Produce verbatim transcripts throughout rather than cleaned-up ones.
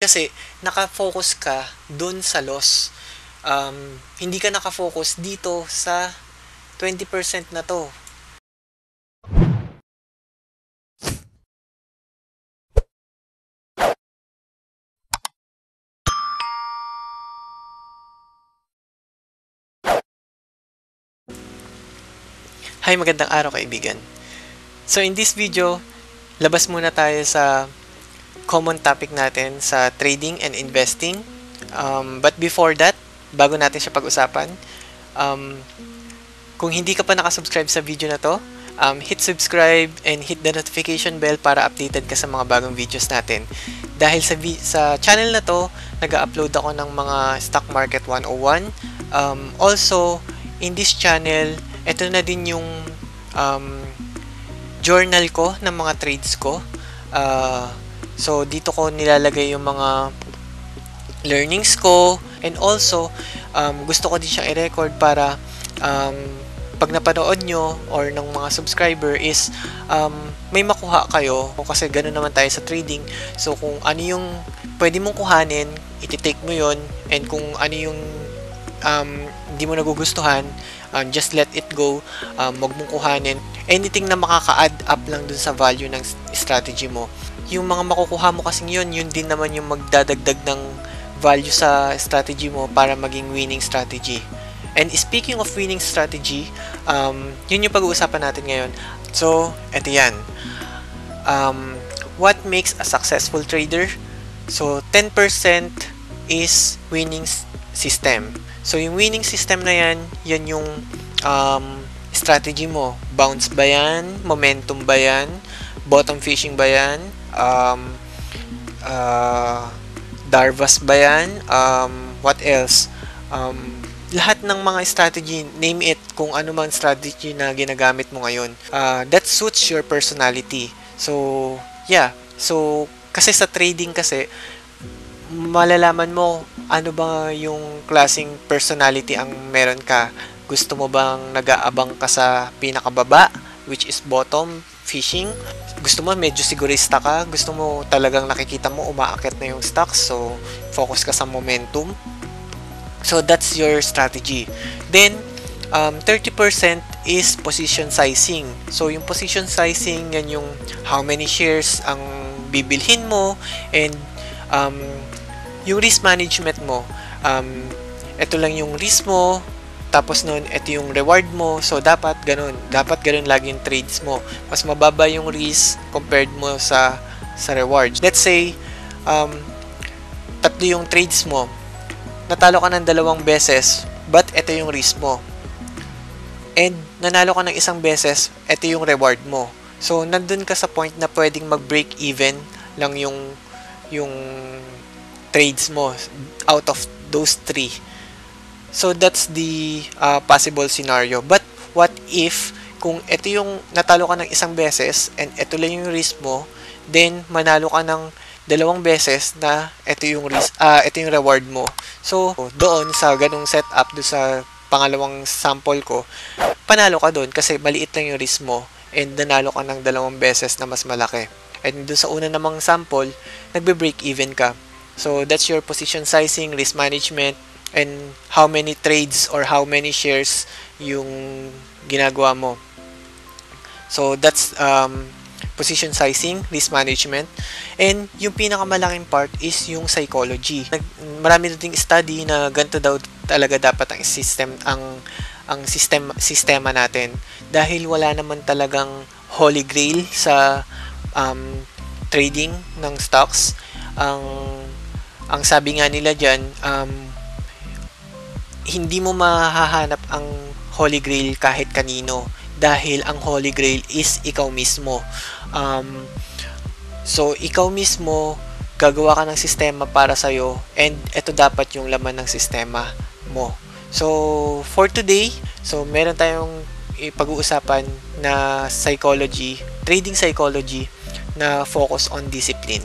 Kasi nakafocus ka dun sa loss. Um, hindi ka nakafocus dito sa twenty percent na to. Hi, magandang araw kaibigan. So in this video, labas muna tayo sa common topic natin sa trading and investing. Um, but before that, bago natin siya pag-usapan, um, kung hindi ka pa nakasubscribe sa video na to, um, hit subscribe and hit the notification bell para updated ka sa mga bagong videos natin. Dahil sa, sa channel na to, nag-upload ako ng mga Stock Market one oh one. Um, also, in this channel, ito na din yung um, journal ko ng mga trades ko. Uh, so, dito ko nilalagay yung mga learnings ko. And also, um, gusto ko din siyang i-record para um, pag napanood nyo or ng mga subscriber is um, may makuha kayo. Kasi ganoon naman tayo sa trading. So, kung ano yung pwede mong kuhanin, iti-take mo yon. And kung ano yung um, hindi mo nagugustuhan, Um, just let it go. Um, wag mong kuhanin anything na makaka-add up lang dun sa value ng strategy mo. Yung mga makukuha mo kasing yun, yun din naman yung magdadagdag ng value sa strategy mo para maging winning strategy. And speaking of winning strategy, um, yun yung pag-uusapan natin ngayon. So, eto yan. Um, what makes a successful trader? So, ten percent is winning system. So, yung winning system na yan, yan yung um, strategy mo. Bounce ba yan? Momentum ba yan? Bottom fishing ba yan? Um, uh, Darvas ba yan? Um, what else? Um, lahat ng mga strategy, name it, kung ano mang strategy na ginagamit mo ngayon. Uh, that suits your personality. So, yeah. So, kasi sa trading kasi, malalaman mo ano ba yung klaseng personality ang meron ka. Gusto mo bang nag-aabang ka sa pinakababa, which is bottom fishing? Gusto mo medyo sigurista ka? Gusto mo talagang nakikita mo umaakit na yung stocks, so focus ka sa momentum? So that's your strategy. Then um, thirty percent is position sizing. So yung position sizing, yan yung how many shares ang bibilhin mo, and um, yung risk management mo, um, ito lang yung risk mo, tapos nun, ito yung reward mo. So, dapat ganun. Dapat ganun lagi yung trades mo. Mas mababa yung risk compared mo sa sa reward. Let's say, um, tatlo yung trades mo. Natalo ka ng dalawang beses, but ito yung risk mo. And, nanalo ka ng isang beses, ito yung reward mo. So, nandun ka sa point na pwedeng mag-break even lang yung yung trades mo out of those three. So that's the uh, possible scenario. But what if kung ito yung natalo ka ng isang beses and ito lang yung risk mo, then manalo ka ng dalawang beses na ito yung risk, uh, ito yung reward mo. So doon sa ganung setup, do sa pangalawang sample ko, panalo ka doon kasi maliit lang yung risk mo and nanalo ka ng dalawang beses na mas malaki. And doon sa una namang sample, nagbe-break even ka. So, that's your position sizing, risk management, and how many trades or how many shares yung ginagawa mo. So, that's um, position sizing, risk management. And yung pinakamalaking part is yung psychology. Marami na ding study na ganito daw talaga dapat ang system, ang ang system, sistema natin. Dahil wala naman talagang holy grail sa um, trading ng stocks. Ang Ang sabi nga nila dyan, um, hindi mo mahahanap ang Holy Grail kahit kanino dahil ang Holy Grail is ikaw mismo. Um, so, ikaw mismo, gagawa ka ng sistema para sa'yo, and ito dapat yung laman ng sistema mo. So, for today, so meron tayong pag-uusapan na psychology, trading psychology na focus on discipline.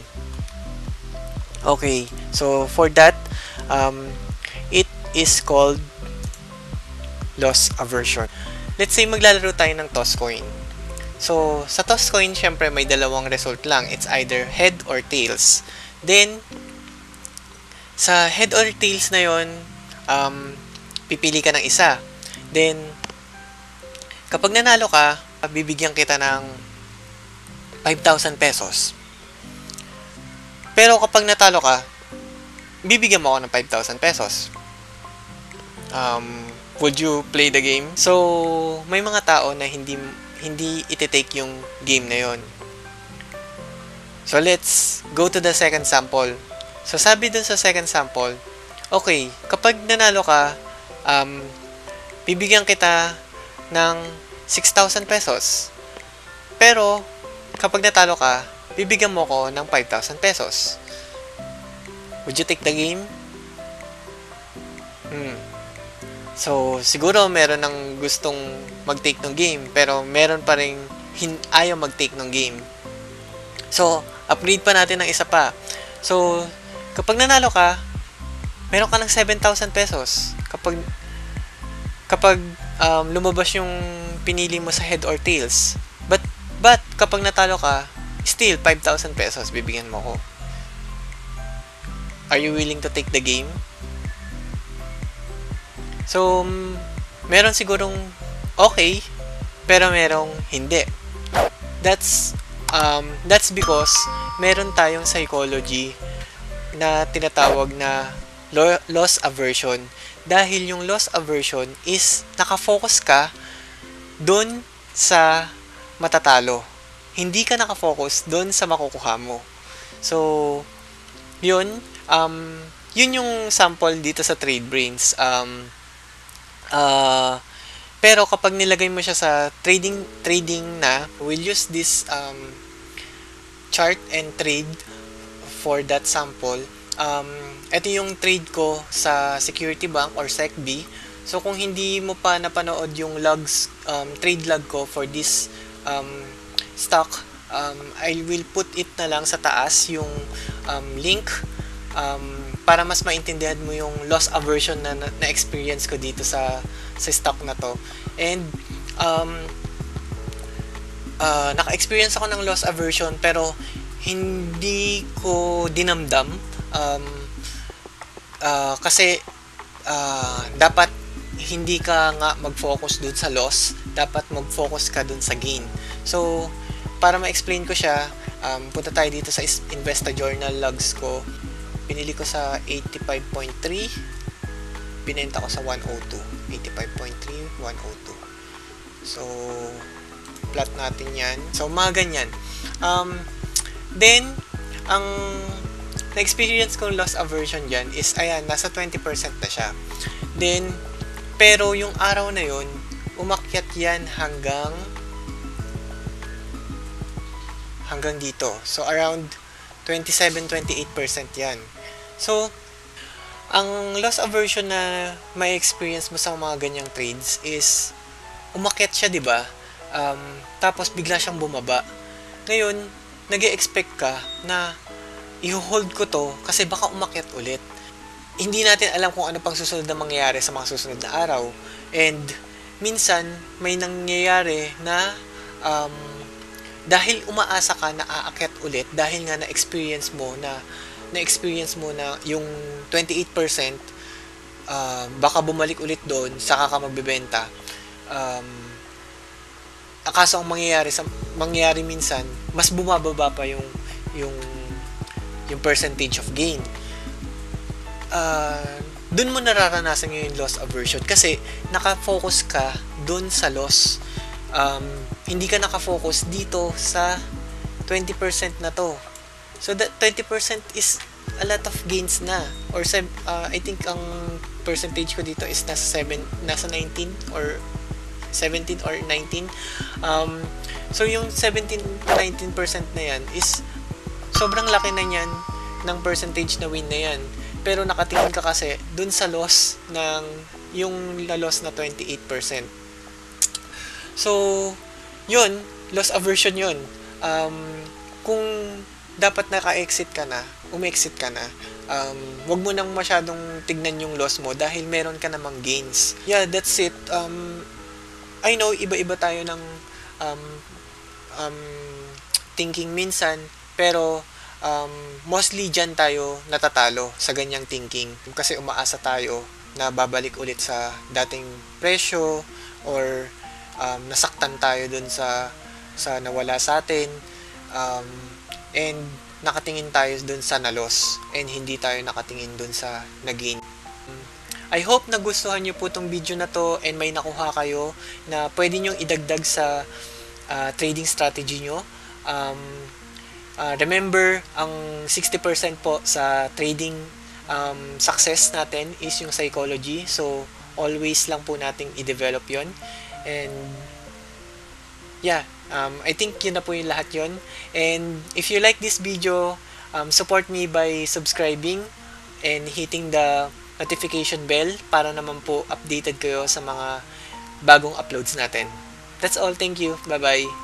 Okay, so for that, um, it is called loss aversion. Let's say maglalaro tayo ng toss coin. So, sa toss coin, syempre may dalawang result lang. It's either head or tails. Then, Sa head or tails na yon, um, pipili ka ng isa. Then, kapag nanalo ka, bibigyan kita ng five thousand pesos. Pero kapag natalo ka, bibigyan mo ako ng five thousand pesos. Um, would you play the game? So, may mga tao na hindi hindi iti-take yung game na yon. So, let's go to the second sample. So, sabi dun sa second sample, okay, kapag nanalo ka, um, bibigyan kita ng six thousand pesos. Pero, kapag natalo ka, bibigyan mo ko ng five thousand pesos. Would you take the game? Hmm. So, siguro meron ng gustong mag-take ng game, pero meron pa rin hin- ayaw mag-take ng game. So, upgrade pa natin ng isa pa. So, kapag nanalo ka, meron ka ng seven thousand pesos. Kapag kapag um, lumabas yung pinili mo sa head or tails. But, but kapag natalo ka, still five thousand pesos bibigyan mo ko. Are you willing to take the game? So, meron sigurong okay, pero merong hindi. That's um, that's because meron tayong psychology na tinatawag na loss aversion. Dahil yung loss aversion is nakafocus ka dun sa matatalo. Hindi ka nakafocus dun sa makukuha mo. So, yun, um, yun yung sample dito sa Trade Brains. Um, uh, pero kapag nilagay mo siya sa trading trading na, we'll use this um, chart and trade for that sample. Um, ito yung trade ko sa Security Bank or S E C B. So, kung hindi mo pa napanood yung logs, um, trade log ko for this um, stock, um, I will put it na lang sa taas yung um, link um, para mas maintindihan mo yung loss aversion na, na experience ko dito sa sa stock na to. And um, uh, naka-experience ako ng loss aversion pero hindi ko dinamdam um, uh, kasi uh, dapat hindi ka nga mag-focus dun sa loss, dapat mag-focus ka dun sa gain. So, para ma-explain ko siya, um, punta tayo dito sa Investa Journal logs ko. Pinili ko sa eighty-five point three, binenta ko sa one oh two. eighty-five point three, one oh two. So, plot natin yan. So, mga ganyan. Um, then, ang na-experience kong loss aversion dyan is, ayan, nasa twenty percent na siya. Then, pero yung araw na yun, umakyat yan hanggang hanggang dito. So, around twenty-seven to twenty-eight percent yan. So, ang loss aversion na may experience mo sa mga ganyang trades is umakyat siya, 'di ba? Um, tapos bigla siyang bumaba. Ngayon, nag-e-expect ka na i-hold ko to kasi baka umakyat ulit. Hindi natin alam kung ano pang susunod na mangyayari sa mga susunod na araw. And minsan may nangyayari na um, dahil umaasa ka na aakyat ulit dahil nga na-experience mo na na-experience mo na yung twenty-eight percent uh, baka bumalik ulit doon saka ka magbebenta. Um, akaso ang mangyayari sa mangyayari minsan mas bumababa pa yung yung yung percentage of gain. Uh, doon mo nararanasan yung loss aversion kasi naka-focus ka doon sa loss. Um, hindi ka naka-focus dito sa twenty percent na to. So that twenty percent is a lot of gains na. Or uh, I think ang percentage ko dito is nasa seven, nasa nineteen or seventeen or nineteen. Um, so yung seventeen to nineteen percent na yan is sobrang laki na yan ng percentage na win na yan. Pero nakatingin ka kasi dun sa loss ng yung na-loss na twenty-eight percent. So, yun, loss aversion yun. Um, kung dapat naka-exit ka na, umi-exit ka na, um, wag mo nang masyadong tignan yung loss mo dahil meron ka namang gains. Yeah, that's it. Um, I know, iba-iba tayo ng um, um, thinking minsan, pero um, mostly dyan tayo natatalo sa ganyang thinking. Kasi umaasa tayo na babalik ulit sa dating presyo or um, nasaktan tayo dun sa, sa nawala sa atin. Um, and nakatingin tayo dun sa na-loss and hindi tayo nakatingin dun sa na-gain. I hope nagustuhan nyo po itong video na to and may nakuha kayo na pwede nyong idagdag sa uh, trading strategy nyo. Um, uh, remember, ang sixty percent po sa trading um, success natin is yung psychology. So, always lang po nating i-develop yon. And, yeah, um, I think yun na po yung lahat yon. And, if you like this video, um, support me by subscribing and hitting the notification bell para naman po updated kayo sa mga bagong uploads natin. That's all. Thank you. Bye-bye.